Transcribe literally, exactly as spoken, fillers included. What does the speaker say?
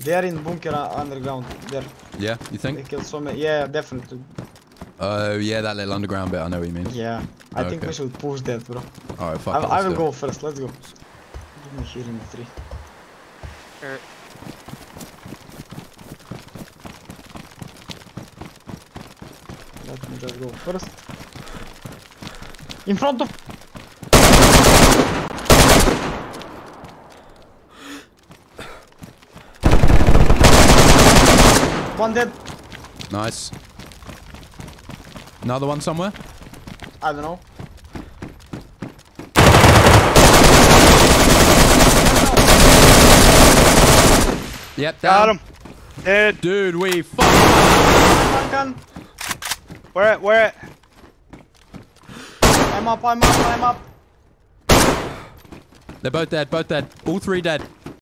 They are in bunker uh, underground. There. Yeah, you They think? killed so many. Yeah, definitely. Oh, yeah, that little underground bit. I know what you mean. Yeah. I Okay. think we should push that, bro. Alright, fuck I, it. I let's will do go it. first. Let's go. Give me here in the tree. Alright. Let me just go first. In front of. One dead. Nice. Another one somewhere? I don't know. Yep, Got down. him. Dead. Dude, we fuck. One gun. Where at? Where at? I'm up. I'm up. I'm up. They're both dead, both dead. All three dead.